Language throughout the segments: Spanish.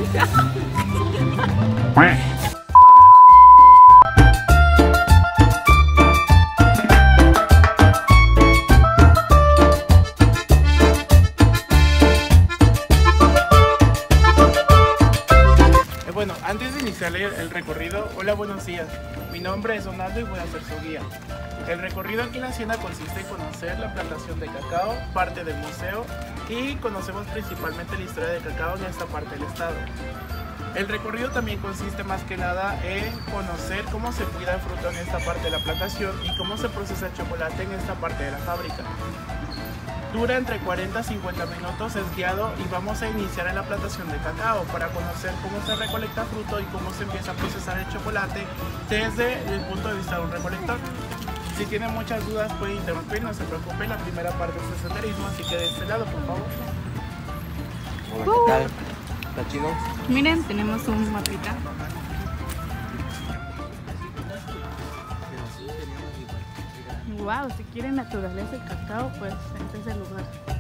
Bueno, antes de iniciar el recorrido, hola, buenos días. Mi nombre es Donaldo y voy a ser su guía. El recorrido aquí en la hacienda consiste en conocer la plantación de cacao, parte del museo, y conocemos principalmente la historia del cacao en esta parte del estado. El recorrido también consiste más que nada en conocer cómo se cuida el fruto en esta parte de la plantación y cómo se procesa el chocolate en esta parte de la fábrica. Dura entre 40 a 50 minutos, es guiado y vamos a iniciar en la plantación de cacao para conocer cómo se recolecta fruto y cómo se empieza a procesar el chocolate desde el punto de vista de un recolector. Si tienen muchas dudas pueden interrumpir, no se preocupen, la primera parte es el senderismo, así que de este lado, por favor. Hola, ¿qué tal? ¿Está chido? Miren, tenemos un mapita. Wow, si quieren naturaleza y cacao, pues este es el lugar.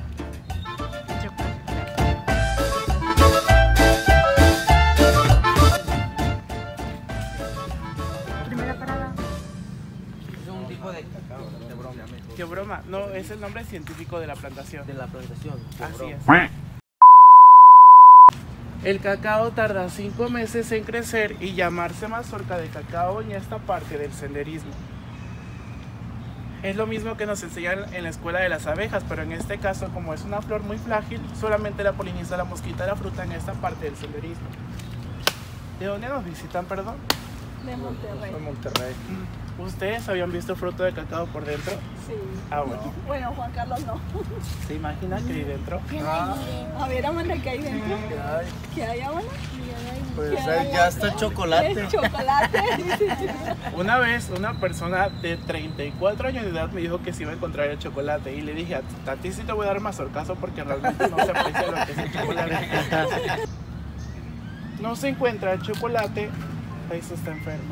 Primera parada. Es un tipo de cacao, de broma. ¿Qué broma? No, es el nombre científico de la plantación. De la plantación. Así es. El cacao tarda 5 meses en crecer y llamarse mazorca de cacao en esta parte del senderismo. Es lo mismo que nos enseñan en la escuela de las abejas, pero en este caso, como es una flor muy frágil, solamente la poliniza la mosquita de la fruta en esta parte del senderismo. ¿De dónde nos visitan, perdón? De Monterrey. De Monterrey. ¿Ustedes habían visto fruto de cacao por dentro? Sí. Ah, bueno. Bueno, Juan Carlos no. ¿Se imagina que hay dentro? A ver, Amanda, ¿qué hay dentro? Ay, ¿Qué hay, Amanda? pues ahí ya está el chocolate. Es chocolate. Una vez una persona de 34 años de edad me dijo que se iba a encontrar el chocolate y le dije, a ti sí te voy a dar mazorcazo porque realmente no se aprecia lo que es el chocolate. No se encuentra el chocolate, ahí se está enferma.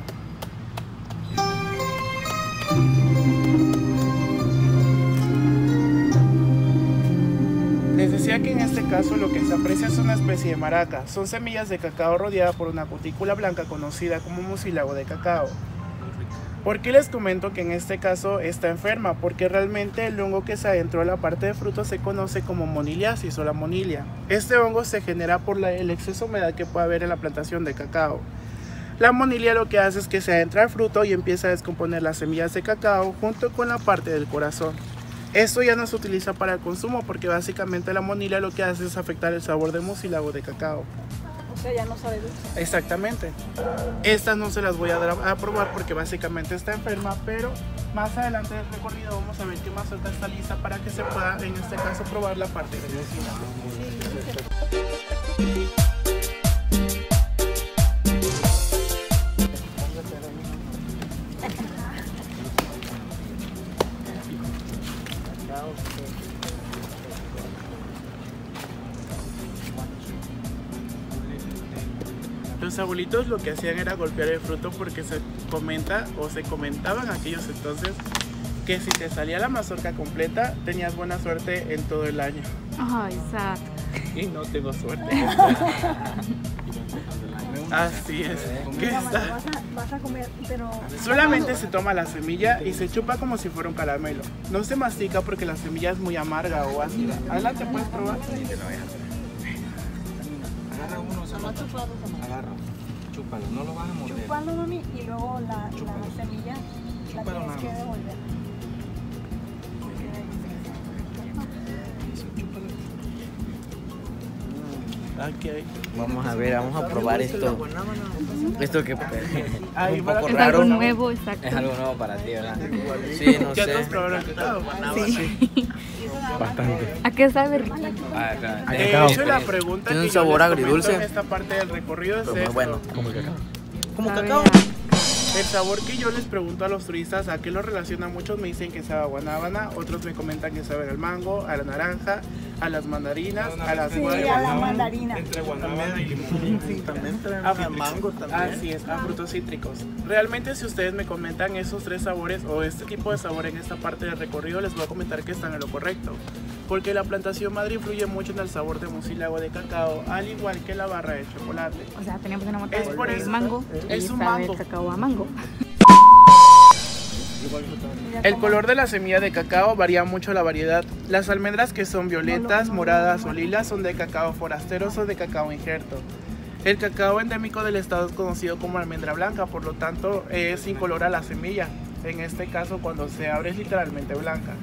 Les decía que en este caso lo que se aprecia es una especie de maraca. Son semillas de cacao rodeadas por una cutícula blanca conocida como mucílago de cacao. ¿Por qué les comento que en este caso está enferma? Porque realmente el hongo que se adentró en la parte de fruto se conoce como moniliasis o la monilia. Este hongo se genera por el exceso de humedad que puede haber en la plantación de cacao. La monilia lo que hace es que se adentra al fruto y empieza a descomponer las semillas de cacao junto con la parte del corazón. Esto ya no se utiliza para el consumo porque básicamente la monilia lo que hace es afectar el sabor del mucílago de cacao. O sea, ya no sabe dulce. Exactamente. Estas no se las voy a dar a probar porque básicamente está enferma, pero más adelante del recorrido vamos a ver qué mazorca está lista para que se pueda, en este caso, probar la parte de vecina. Los abuelitos lo que hacían era golpear el fruto porque se comenta o se comentaban aquellos entonces que si te salía la mazorca completa tenías buena suerte en todo el año. Ay, sad. Y no tengo suerte. Así es. ¿Qué está? Vas a comer, pero... Solamente se toma la semilla y se chupa como si fuera un caramelo. No se mastica porque la semilla es muy amarga o ácida. Adelante, puedes probar. Agarra uno, agarra. Chúpalo, no lo vas a morder. Chúpalo, mami, y luego la semilla la Chúpalo, tienes que nada más. devolver. Okay. Vamos a ver, vamos a probar esto. Esto que Ay, es un poco Es raro. algo nuevo, exacto. Es algo nuevo para ti, ¿verdad? Sí, no ¿Ya todos sé. probaron el cacao? Sí. Bastante. ¿A qué sabe rico? De hecho, la pregunta Tiene que un yo sabor les comento agridulce. en esta parte del recorrido es Pero muy esto. bueno. Como el cacao. Como Sabe cacao. El sabor que yo les pregunto a los turistas, ¿a qué lo relacionan? Muchos me dicen que sabe a guanábana, otros me comentan que sabe al mango, a la naranja, a las mandarinas, a las Sí, a la mandarina. entre guanábana y limón. Sí, también traen A mango también. Así es, a frutos cítricos. Realmente si ustedes me comentan esos tres sabores o este tipo de sabor en esta parte del recorrido, les voy a comentar que están en lo correcto. porque la plantación madre influye mucho en el sabor de mucílago de cacao, al igual que la barra de chocolate. O sea, teníamos una mota Es por de eso. mango Es y un sabe mango. cacao a mango. El color de la semilla de cacao varía mucho la variedad. Las almendras que son violetas, moradas o lilas son de cacao forasteros o de cacao injerto. El cacao endémico del estado es conocido como almendra blanca, por lo tanto es incolora la semilla. En este caso, cuando se abre es literalmente blanca.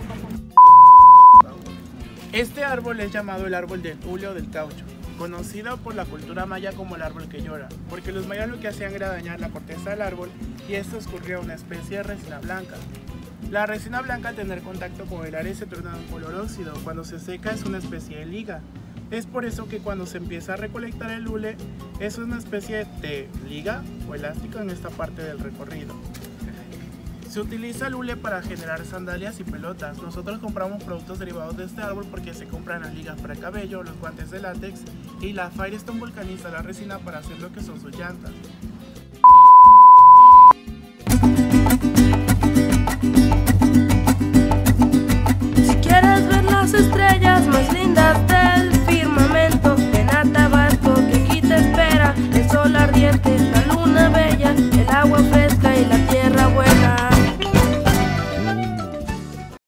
Este árbol es llamado el árbol del hule o del caucho, conocido por la cultura maya como el árbol que llora, porque los mayas lo que hacían era dañar la corteza del árbol y esto escurría una especie de resina blanca. La resina blanca al tener contacto con el aire se torna de un color óxido, cuando se seca es una especie de liga. Es por eso que cuando se empieza a recolectar el hule es una especie de liga o elástico en esta parte del recorrido. Se utiliza el hule para generar sandalias y pelotas. Nosotros compramos productos derivados de este árbol porque se compran las ligas para el cabello, los guantes de látex y la Firestone vulcaniza la resina para hacer lo que son sus llantas.